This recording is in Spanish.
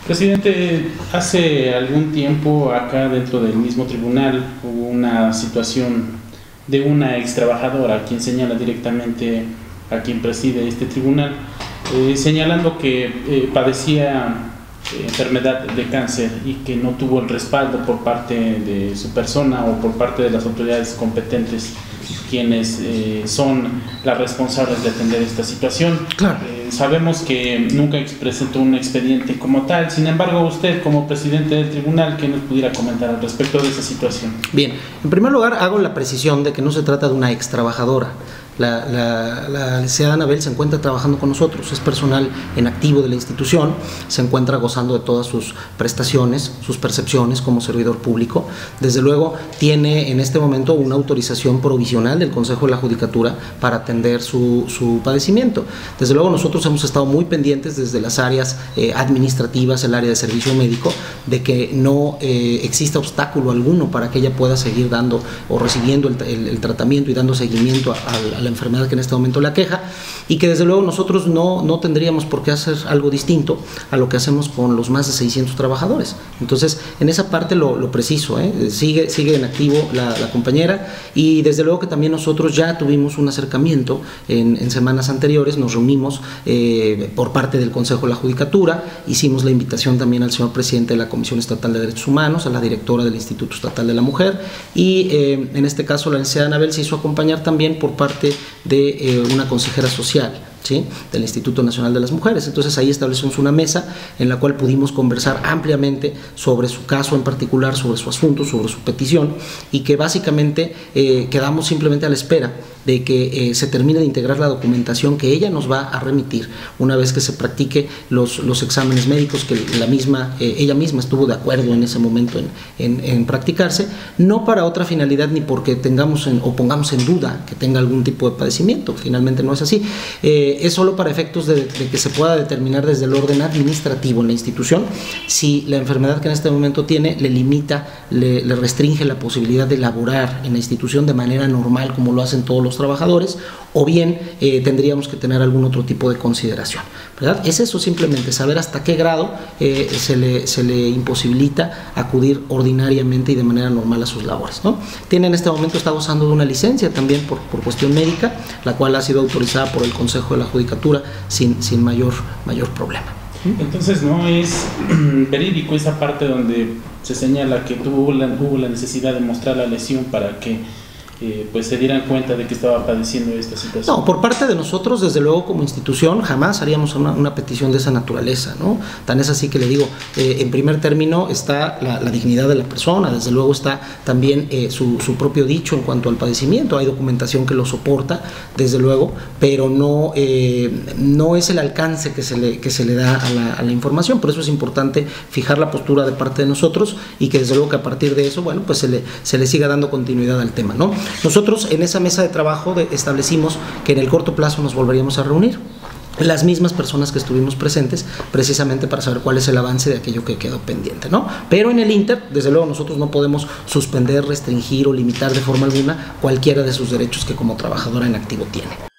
Presidente, hace algún tiempo acá dentro del mismo tribunal hubo una situación de una ex trabajadora quien señala directamente a quien preside este tribunal, señalando que padecía enfermedad de cáncer y que no tuvo el respaldo por parte de su persona o por parte de las autoridades competentes quienes son las responsables de atender esta situación. Claro. Sabemos que nunca presentó un expediente como tal, sin embargo usted como presidente del tribunal, ¿qué nos pudiera comentar al respecto de esa situación? Bien, en primer lugar hago la precisión de que no se trata de una ex trabajadora. La licenciada Anabel se encuentra trabajando con nosotros, es personal en activo de la institución, se encuentra gozando de todas sus prestaciones, sus percepciones como servidor público. Desde luego tiene en este momento una autorización provisional del Consejo de la Judicatura para atender su padecimiento. Desde luego nosotros hemos estado muy pendientes desde las áreas administrativas, el área de servicio médico, de que no exista obstáculo alguno para que ella pueda seguir dando o recibiendo el tratamiento y dando seguimiento a la enfermedad que en este momento la aqueja, y que desde luego nosotros no tendríamos por qué hacer algo distinto a lo que hacemos con los más de 600 trabajadores. Entonces, en esa parte lo preciso, sigue en activo la compañera, y desde luego que también nosotros ya tuvimos un acercamiento en semanas anteriores, nos reunimos por parte del Consejo de la Judicatura, hicimos la invitación también al señor presidente de la Comisión Estatal de Derechos Humanos, a la directora del Instituto Estatal de la Mujer, y en este caso la licenciada Anabel se hizo acompañar también por parte de una consejera social, ¿sí?, del Instituto Nacional de las Mujeres. Entonces ahí establecimos una mesa en la cual pudimos conversar ampliamente sobre su caso en particular, sobre su asunto, sobre su petición, y que básicamente quedamos simplemente a la espera de que se termine de integrar la documentación que ella nos va a remitir una vez que se practique los exámenes médicos que ella misma estuvo de acuerdo en ese momento en practicarse, no para otra finalidad ni porque tengamos o pongamos en duda que tenga algún tipo de padecimiento. Finalmente no es así, es solo para efectos de que se pueda determinar desde el orden administrativo en la institución si la enfermedad que en este momento tiene le limita, le restringe la posibilidad de laborar en la institución de manera normal como lo hacen todos los trabajadores, o bien tendríamos que tener algún otro tipo de consideración, ¿verdad? Es eso, simplemente saber hasta qué grado se le imposibilita acudir ordinariamente y de manera normal a sus labores, ¿no? Tiene en este momento, está gozando de una licencia también por cuestión médica, la cual ha sido autorizada por el Consejo de la Judicatura sin mayor problema. Entonces no es verídico esa parte donde se señala que hubo la necesidad de mostrar la lesión para que pues se dieran cuenta de que estaba padeciendo esta situación. No, por parte de nosotros, desde luego como institución, jamás haríamos una petición de esa naturaleza, ¿no? Tan es así que le digo, en primer término está la dignidad de la persona, desde luego está también su propio dicho en cuanto al padecimiento, hay documentación que lo soporta, desde luego, pero no es el alcance que se le da a la información. Por eso es importante fijar la postura de parte de nosotros y que desde luego que a partir de eso, bueno, pues se le siga dando continuidad al tema, ¿no? Nosotros en esa mesa de trabajo establecimos que en el corto plazo nos volveríamos a reunir las mismas personas que estuvimos presentes, precisamente para saber cuál es el avance de aquello que quedó pendiente, ¿no? Pero en el Inter, desde luego nosotros no podemos suspender, restringir o limitar de forma alguna cualquiera de sus derechos que como trabajadora en activo tiene.